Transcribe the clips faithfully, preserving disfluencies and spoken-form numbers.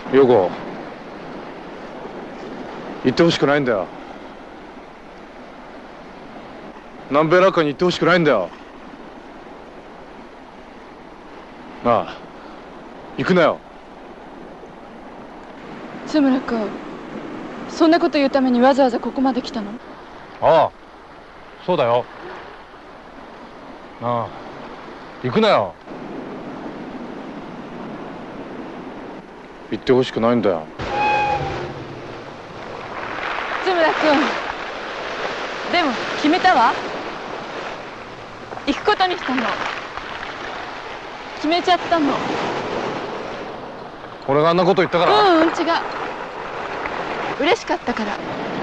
陽子、行ってほしくないんだよ。南米なんかに行ってほしくないんだよ。なあ、行くなよ。 津村君、そんなこと言うためにわざわざここまで来たの？ ああ、そうだよ。なあ、行くなよ。行ってほしくないんだよ。 津村君、でも決めたわ。行くことにしたの。決めちゃったの。 俺があんなこと言ったから？ うんうん、違う。嬉しかったから。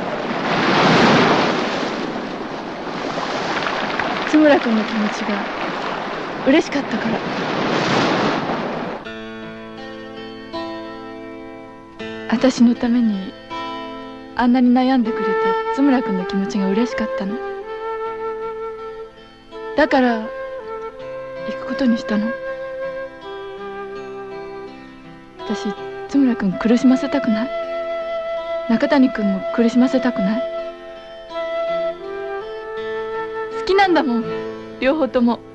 津村君の気持ちが嬉しかったから。私のためにあんなに悩んでくれた津村君の気持ちが嬉しかったの。だから行くことにしたの。私、津村君苦しませたくない。中谷君も苦しませたくない。好きなんだもん、両方とも。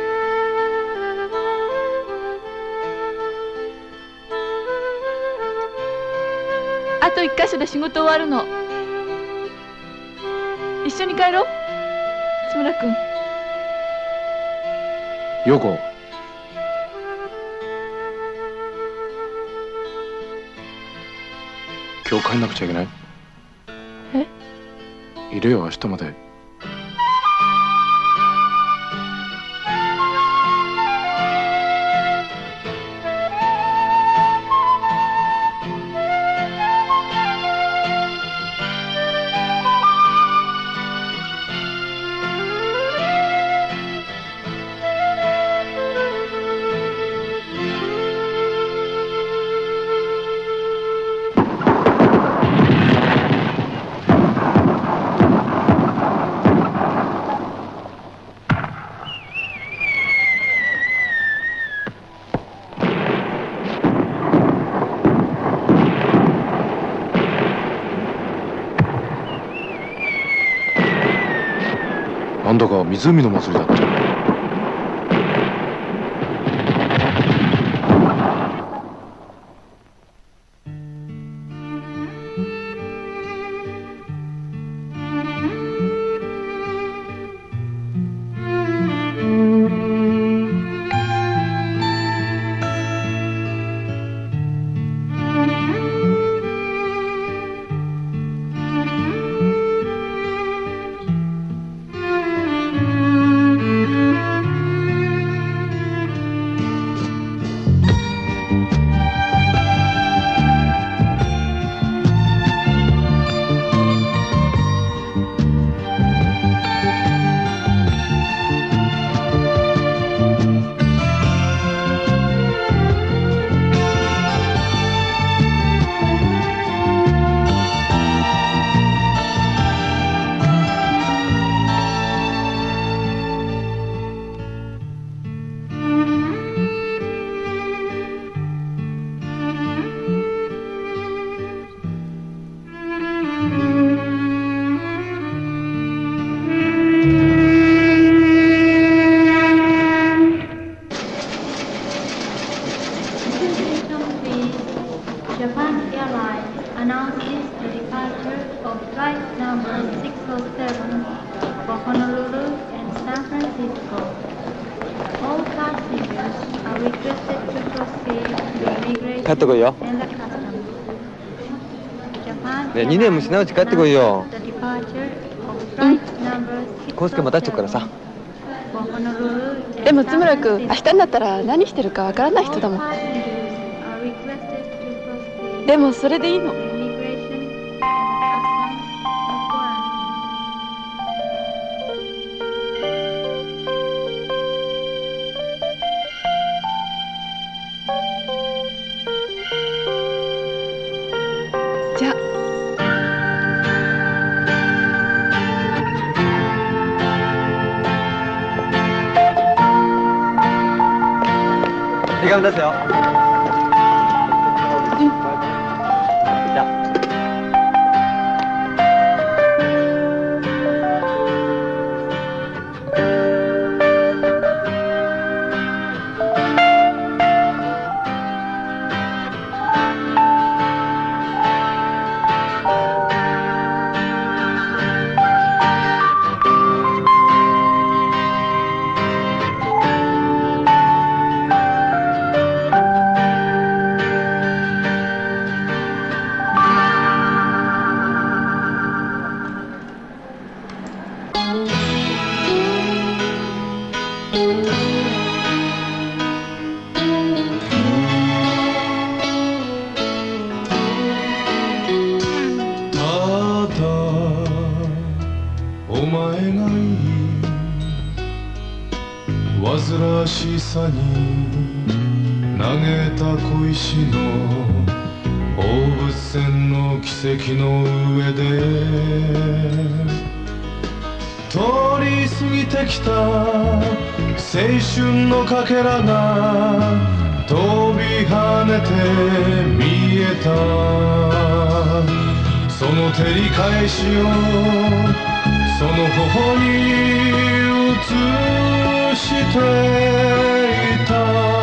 あと一箇所で仕事終わるの。一緒に帰ろう、津村君。 陽子、今日帰んなくちゃいけない？ え？ いるよ、明日まで。なんだか湖の祭りだって。 帰ってこいよ。ね、にねんもしないうち帰ってこいよ。 うん。 康介も出しとくからさ。 でも津村君、明日になったら何してるかわからない人だもん。でもそれでいいの。じゃあ。 手紙出すよ。 うん。 草に投げた小石の放物線の奇跡の上で通り過ぎてきた青春のかけらが飛び跳ねて見えた。その照り返しをその頬に映していた。